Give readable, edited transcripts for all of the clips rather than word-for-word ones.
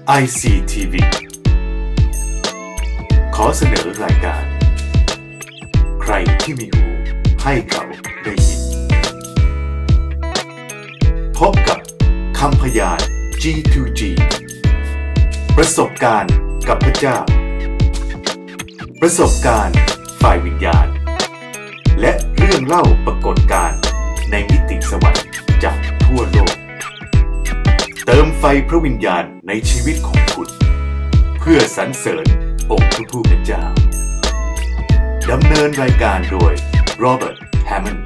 ICTV ขอเสนอรายการใครที่มีหูให้เขาได้ยินพบกับคำพยาน G2G ประสบการณ์กับพระเจ้าประสบการณ์ฝ่ายวิญญาณและเรื่องเล่าปรากฏการณ์ในมิติสวรรค์จากทั่วโลกเติมไฟพระวิญญาณในชีวิตของคุณเพื่อสรรเสริญองค์พระผู้เป็นเจ้าดำเนินรายการโดยโรเบิร์ตแฮมมอนด์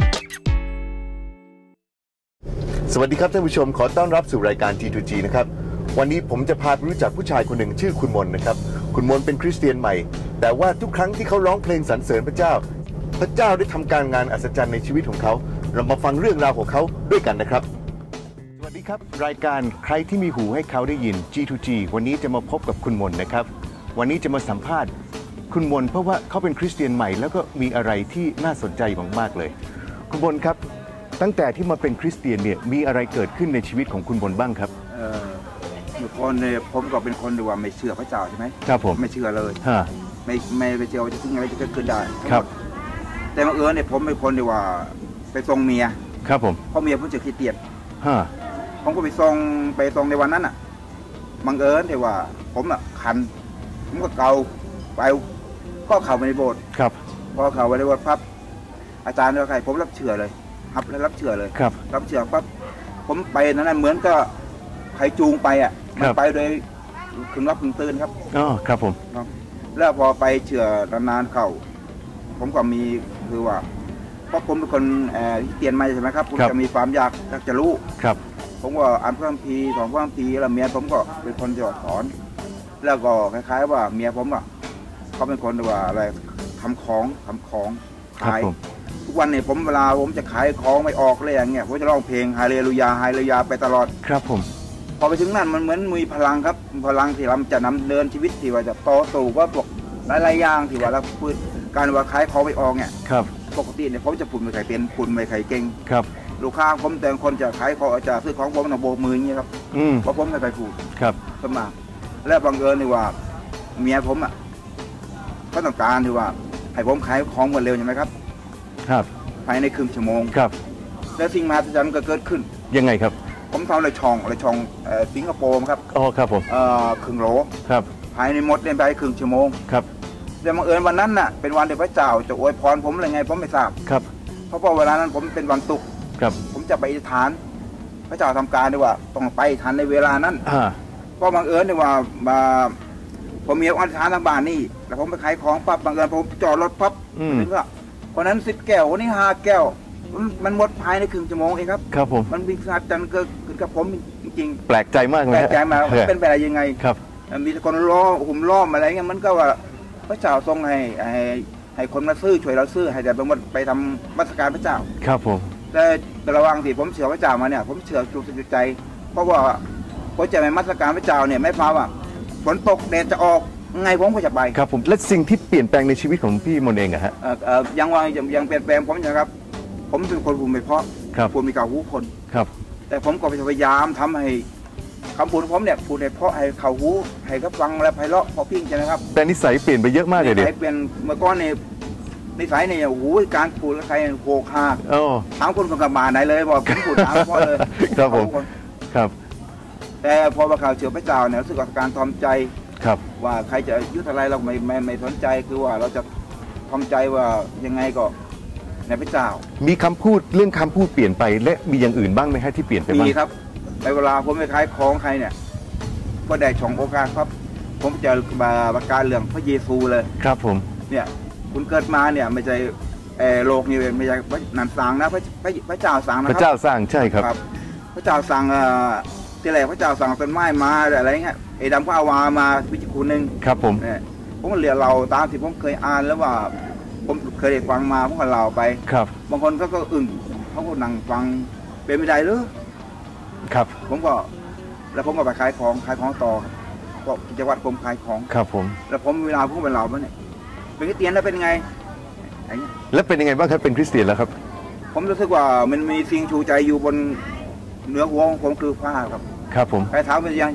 สวัสดีครับท่านผู้ชมขอต้อนรับสู่รายการ G2G นะครับวันนี้ผมจะพาไปรู้จักผู้ชายคนหนึ่งชื่อคุณมนนะครับคุณมนเป็นคริสเตียนใหม่แต่ว่าทุกครั้งที่เขาร้องเพลงสรรเสริญพระเจ้าพระเจ้าได้ทำการงานอัศจรรย์ในชีวิตของเขาเรามาฟังเรื่องราวของเขาด้วยกันนะครับสวัสดีครับรายการใครที่มีหูให้เขาได้ยิน G2G วันนี้จะมาพบกับคุณมนนะครับวันนี้จะมาสัมภาษณ์คุณมนเพราะว่าเขาเป็นคริสเตียนใหม่แล้วก็มีอะไรที่น่าสนใจมากๆเลยคุณมนครับตั้งแต่ที่มาเป็นคริสเตียนเนี่ยมีอะไรเกิดขึ้นในชีวิตของคุณมนบ้างครับเมื่อก่อนเนี่ยผมก็เป็นคนที่ว่าไม่เชื่อพระเจ้าใช่ไหมครับผมไม่เชื่อเลยไม่เชื่อว่าจะถึงอะไรจะเกิดขึ้นได้ครับแต่บังเอิญเนี่ยผมเป็นคนที่ว่าไปส่งเมียครับผมเพราะเมียผมจะคริสเตียนผมก็ไปส่งในวันนั้นอ่ะบังเอิญที่ว่าผมอ่ะคันผมก็เกาไปก็เข้าไปในโบสถ์ครับพอเข้าไปในโบสถ์ปั๊บอาจารย์ว่าใครผมรับเชื่อเลยรับเชื่อเลยรับเชื่อปั๊บผมไปนั้นเหมือนก็ใครจูงไปอ่ะมันไปโดยคึงรับคึงตื่นครับอ๋อครับผมแล้วพอไปเชื่อนานๆเข้าผมก็มีคือว่าเพราะผมเป็นคนเตียนมาใช่ไหมครับผมจะมีความอยากจะรู้ครับผมก็อ่านพระคัมภีร์สอนพระคัมภีร์แล้วเมียผมก็เป็นคนสอนแล้วก็คล้ายๆว่าเมียผมอ่ะเขาเป็นคนว่าอะไรทำของขายทุกวันเนี่ยเวลาผมจะขายของไม่ออกเลยอย่างเงี้ยผมจะร้องเพลงฮาเลลูยาฮาเลลูยาไปตลอดครับผมพอไปถึงนั่นมันเหมือนมีพลังครับพลังที่เราจะนำเดินชีวิตที่ว่าจะต่อสู้ว่าพวกหลายๆอย่างที่ว่าเราพูดการว่าขายของไม่ออกเนี่ยครับปกติเนี่ยผมจะพูดไม่ใครเป็นพูดไม่ใครเก่งครับลูกค้าผมแต่คนจะขายของจะซื้อของผมต้องโบกมืออย่างเงี้ยครับเพราะผมไม่เคยพูดครับสมาและบังเอิญนี่ว่าเมียผมอ่ะก็ต้องการที่ว่าให้ผมขายของหมดเร็วใช่ไหมครับครับภายในครึ่งชั่วโมงครับแล้วสิ่งมหัศจรรย์ก็เกิดขึ้นยังไงครับผมทำอะไรช่องสิงคโปร์ครับอ๋อครับผมครึ่งโลครับภายในหมดเล่นไปครึ่งชั่วโมงครับแต่บังเอิญวันนั้นน่ะเป็นวันที่พระเจ้าจะอวยพรผมอะไรไงผมไม่ทราบครับเพราะเวลานั้นผมเป็นวันศุกร์ครับผมจะไปอธิษฐานพระเจ้าทำการด้วยว่าต้องไปทันในเวลานั้นเพราะบังเอิญด้วยว่าผมมีอธิษฐานทางบ้านนี่แล้วผมไปขายของปั๊บบังเอิญผมจอดรถปั๊บถึงก็คนนั้น10 แก้วคนนี้5 แก้วมันหมดภายในครึ่งชั่วโมงเองครับครับผมมันมีสัจจันเกิดขึ้นกับผมจริงๆแปลกใจมากเลยแปลกใจมากเป็นไปได้ยังไงครับมีคนหุ่มล้อมอะไรเงี้ยมันก็ว่าพระเจ้าทรงให้คนมาซื้อช่วยเราซื้อให้แต่ไปทำมัสการพระเจ้าครับผมแต่ระหว่างที่ผมเชื่อพระเจ้ามาเนี่ยผมเชื่อจุดใจเพราะว่าผมจะไปมัสการพระเจ้าเนี่ยไม่พาว่าฝนตกแดดจะออกไงผมก็จะไปครับผมและสิ่งที่เปลี่ยนแปลงในชีวิตของพี่มนเองอะฮะยังเปลี่ยนแปลงผมนะครับผมเป็นคนพูดไม่เพราะพูดมีกาหูคนครับแต่ผมก็พยายามทำให้คำพูดผมเนี่ยพูดให้เพราะให้เขาหูให้เขาฟังและไพเราะพอพิ้งใช่ไหมครับแต่นิสัยเปลี่ยนไปเยอะมากเลยเด็กเปลี่ยนเมื่อก่อนเนี่ยนิสัยเนี่ยโอ้โหการพูดแล้วใครโผล่คาถามคนกับมาไหนเลยบอกผมพูดถามเพราะเลยครับผมครับแต่พอมาข่าวเชื่อพระเจ้าเนี่ยรู้สึกว่าการทอมใจครับว่าใครจะยุติอะไรเราไม่สนใจคือว่าเราจะทอมใจว่ายังไงก็ในพระเจ้ามีคำพูดเรื่องคำพูดเปลี่ยนไปและมีอย่างอื่นบ้างไหมฮะที่เปลี่ยนไปบ้างมีครับในเวลาผมไปขายของใครเนี่ยก็ได้ช่องโอกาสครับผมจะประกาศเรื่องพระเยซูเลยครับผมเนี่ยคุณเกิดมาเนี่ยไม่ใช่โลกนี้ไม่ใช่นันสร้างนะพระเจ้าสร้างนะครับพระเจ้าสร้างใช่ครับพระเจ้าสร้างที่แรกพระเจ้าสั่งต้นไม้มาอะไรเงี้ยไอ้ดำก็เอาวามาวิจิตรคุณหนึ่งครับผมเนี่ยผมก็เรียนเราตามที่ผมเคยอ่านแล้วว่าผมเคยได้ฟังมาผมก็เล่าไปครับบางคนก็อึ้งเขาก็นั่งฟังเป็นไม่ได้หรือครับผมก็ไปขายของต่อก็กิจวัตรผมขายของครับผมแล้วผมเวลาผมเป็นเราเนี่ยเป็นคริสเตียนแล้วเป็นไงแล้วเป็นยังไงบ้างครับเป็นคริสเตียนแล้วครับผมรู้สึกว่ามันมีสิ่งชูใจอยู่บนเนื้อหัวของผมคือผ้าครับครับผมใครถามเป็นยังนูน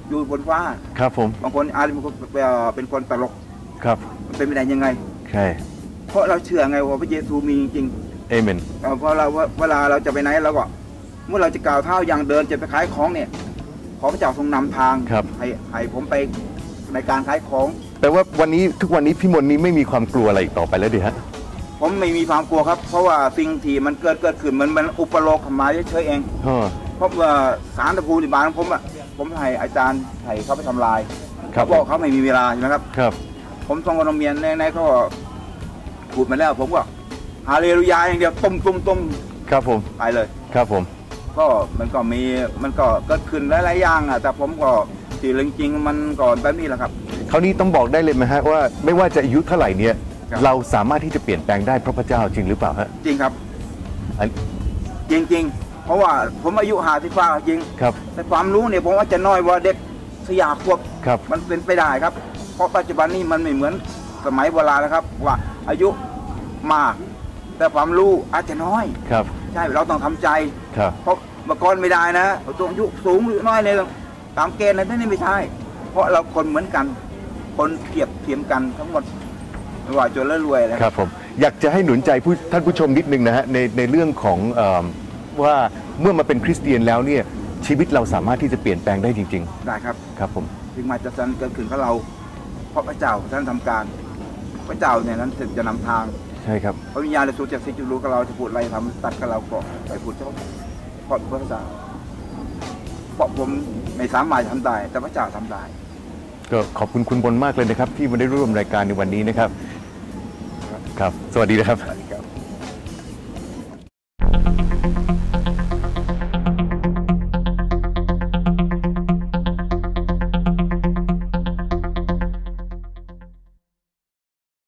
อยู่บนฟ้าครับผมบางคนอาจจะเป็นคนตลกครับมันเป็นไปได้ยังไงใช่เพราะเราเชื่อไงว่าพระเยซูมีจริงเอเมนเพราะเราเวลาเราจะไปไหนเราก็เมื่อเราจะกล่าวเท้าอย่างเดินจะไปขายของเนี่ยขอพระเจ้าทรงนำทางให้ผมไปในการขายของแต่ว่าทุกวันนี้พี่มนนี้ไม่มีความกลัวอะไรอีกต่อไปแล้วดิฮะผมไม่มีความกลัวครับเพราะว่าสิ่งที่มันเกิดขึ้นมันอุปโลกขมาเฉยๆเองเพราะว่าสารตะปูที่บ้านผมให้อาจารย์ให้เขาไปทำลายเขาบอกเขาไม่มีเวลาใช่ไหมครับครับผมส่งกระเมียนในเขาพูดมาแล้วผมก็ฮาเลลูยาอย่างเดียวต้มครับผมไปเลยครับผมก็มันก็เกิดขึ้นหลายๆอย่างแต่ผมก็ที่จริงมันก่อนแบบนี้แหละครับคราวนี้ต้องบอกได้เลยไหมฮะว่าไม่ว่าจะอายุเท่าไหร่เนี่ยเราสามารถที่จะเปลี่ยนแปลงได้เพราะพระเจ้าจริงหรือเปล่าฮะจริงครับจริงเพราะว่าผมอายุ50จริงครับแต่ความรู้เนี่ยผมว่าจะน้อยกว่าเด็ก4 ขวบมันเป็นไปได้ครับเพราะปัจจุบันนี้มันไม่เหมือนสมัยโบราณนะครับว่าอายุมากแต่ความรู้อาจจะน้อยครับใช่เราต้องทำใจครับเพราะเมื่อก่อนไม่ได้นะตัวอายุสูงหรือน้อยเนี่ยตามเกณฑ์อะไรนี่ไม่ใช่เพราะเราคนเหมือนกันคนเทียมกันทั้งหมดไม่ว่าจนแล้วรวยครับผมอยากจะให้หนุนใจท่านผู้ชมนิดนึงนะฮะในเรื่องของว่าเมื่อมาเป็นคริสเตียนแล้วเนี่ยชีวิตเราสามารถที่จะเปลี่ยนแปลงได้จริงๆได้ครับครับผมถึงมาจะเกิดขึ้นกับเราเพราะพระเจ้าท่านทำการพระเจ้าเนี่ยนั้นจะนำทางใช่ครับพระวิญญาณจะสูจากสิ่งที่รู้กับเราจะพูดอะไรทำตัดกับเราก็ไปพูดเจ้าเพราะพระเจ้าเพราะผมไม่สามารถทำได้แต่พระเจ้าทำได้ก็ขอบคุณคุณบนมากเลยนะครับที่มาได้ร่วมรายการในวันนี้นะครับครับสวัสดีนะครับ